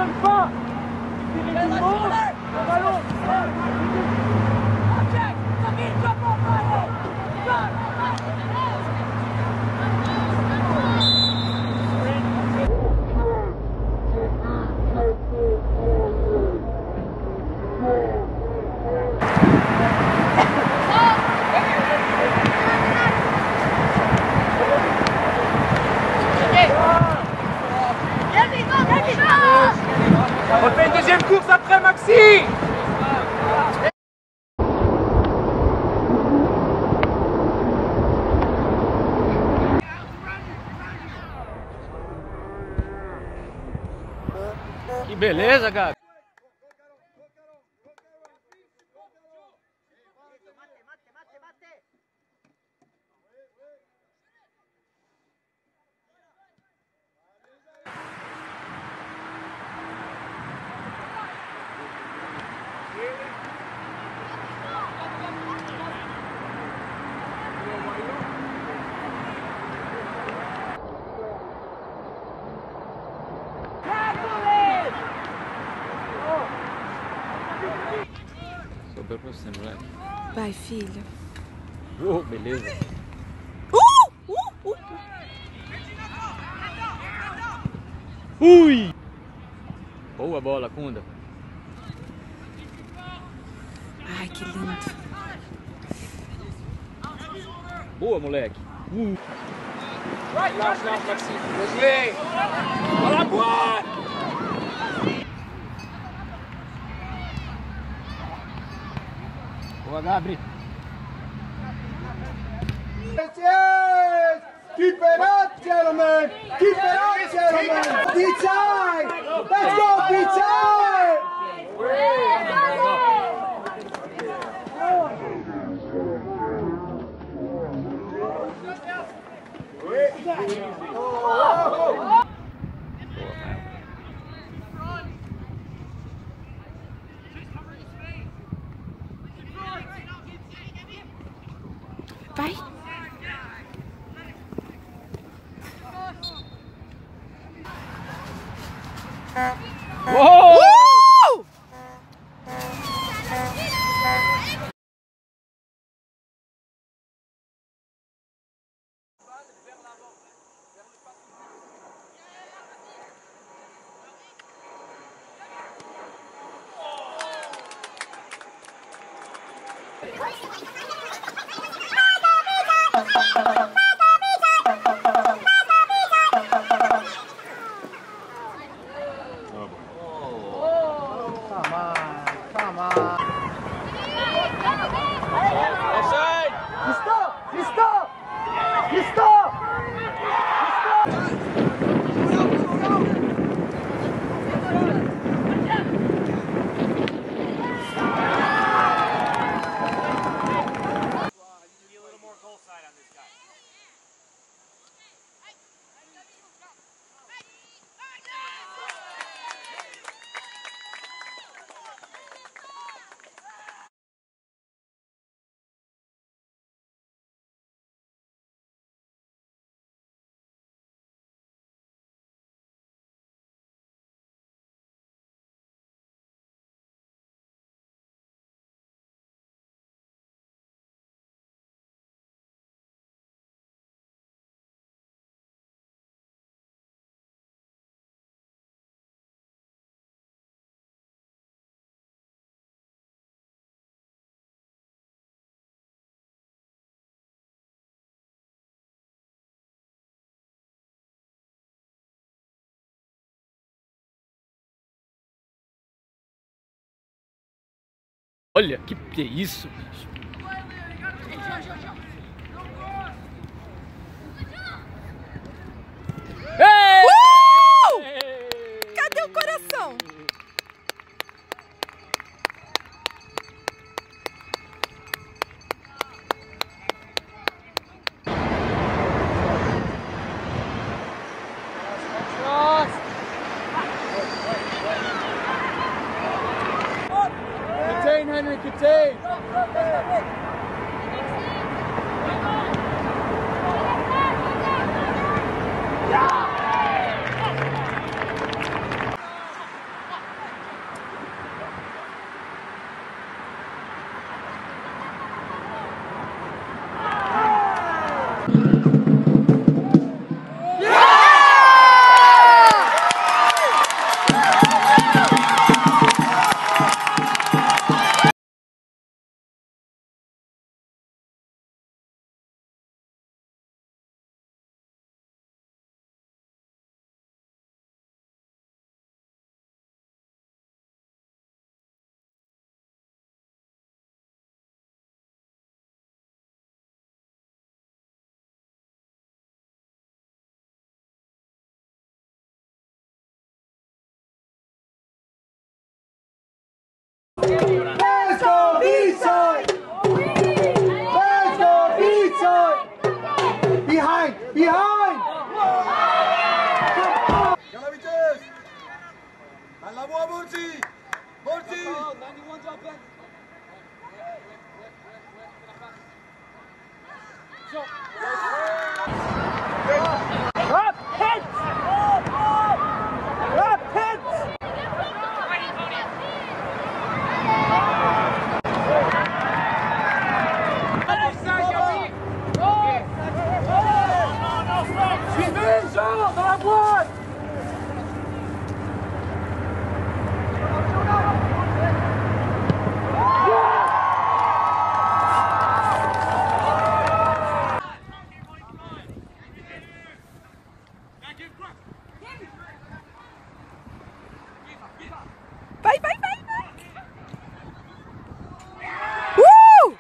n'aime pas. Tirer du monde, le ballon. On fait une deuxième course après, Maxi! Que beleza, Gabi! Sobrou pra você, moleque. Vai, filho. Beleza. Ui! Boa bola, Kunda. Ai, que lindo. Boa, moleque. Lâche, Maxi. Désolé. Dans la boîte. Boa, Gabri. Keep it up, gentlemen. Keep it up, gentlemen. Pichai. Let's go, Pichai. Vai. Uou! Olha, que é isso, bicho? Cadê o coração? Contain, Henry, contain. 91's open. Up, hits! Up, hits! Dans la boîte! Vai, vai, vai, vai! Uh!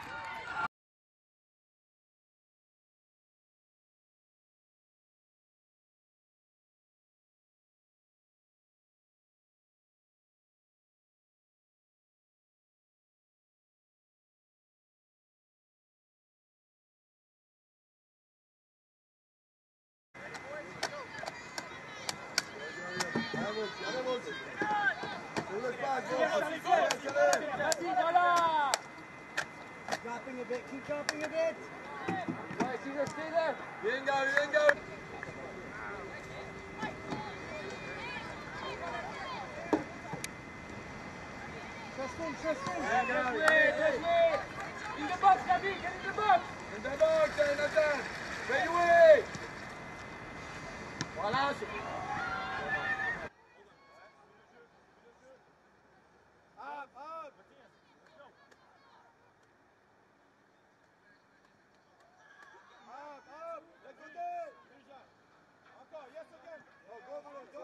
Dropping a bit, keep dropping a bit. Right, Caesar, stay there. Bingo. Trust him. In the box, Gabi, get in the box. In the box, Nathan. Ready, away. Voilà. Up. Let's go there. Encore, yes again. Go.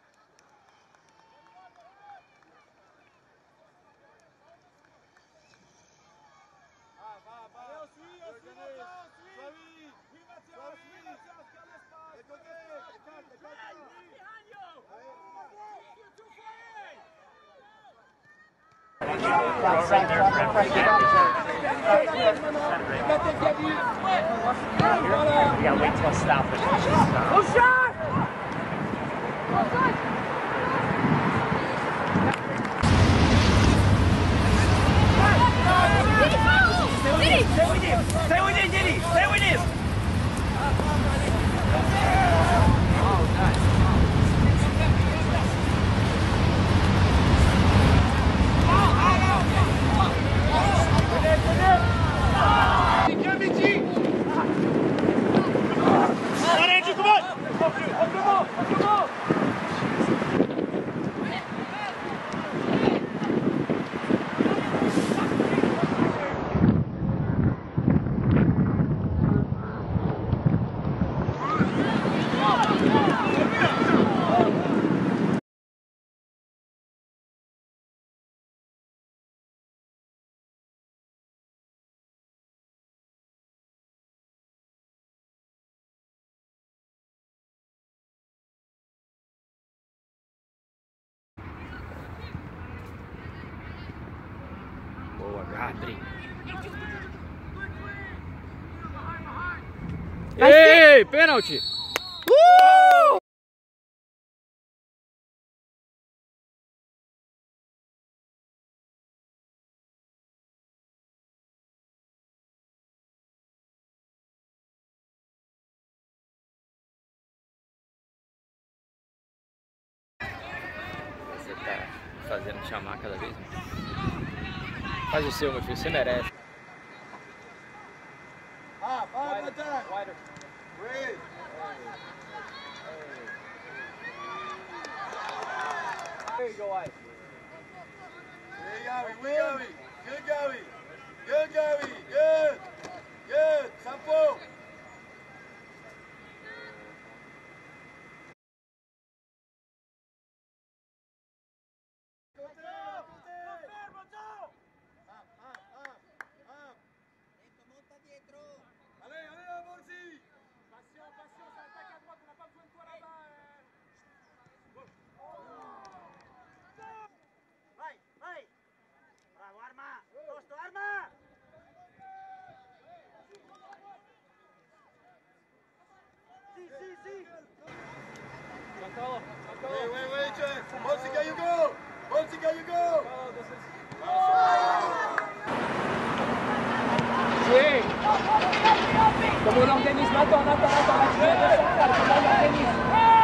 Allez, on suit, Mathias. Oui, Mathias, garde l'espace. Let's go there. Yeah, wait till I stop it. Oh, shot! Stay with him! Boa, Gadri. Ei, pênalti! Você tá fazendo chamar cada vez mais. Faz o seu, meu filho, você merece. Wider. Breathe. There you go, White. Good, Joey. Good. Sampo. Allez, Bonzi. Passion, ça attaque à droite, on n'a pas besoin de toi là-bas. Vamos lá, Denis, Nathan, cara, vamos lá, Denis.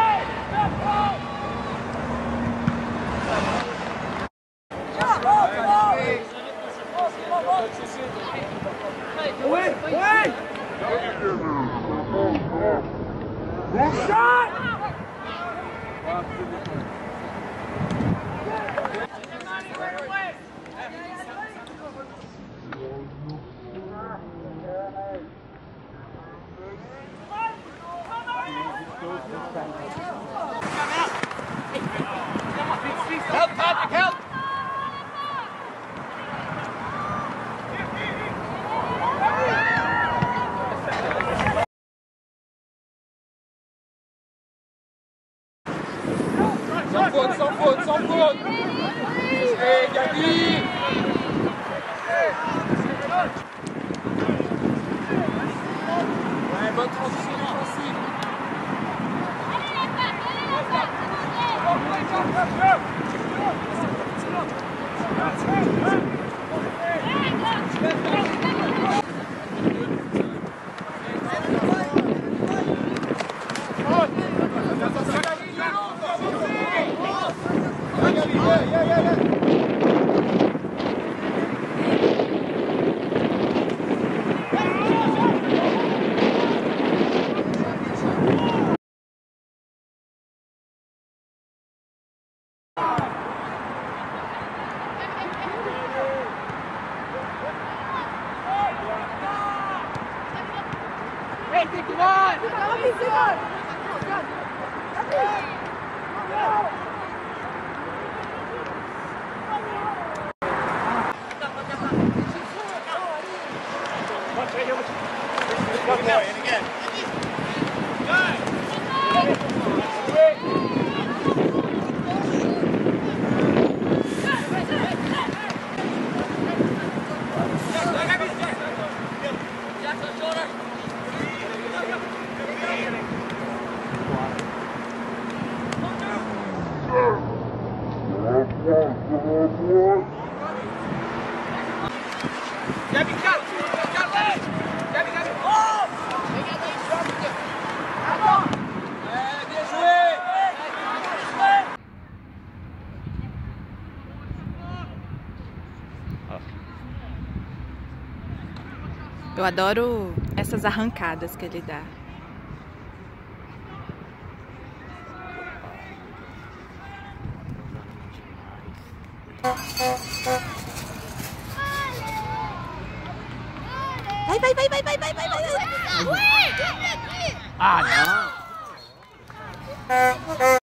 Help, Patrick, help! Sans faute! Et Gabi! Ouais, bonne transition défensive! Eu adoro essas arrancadas que ele dá. Vai. Ah, não!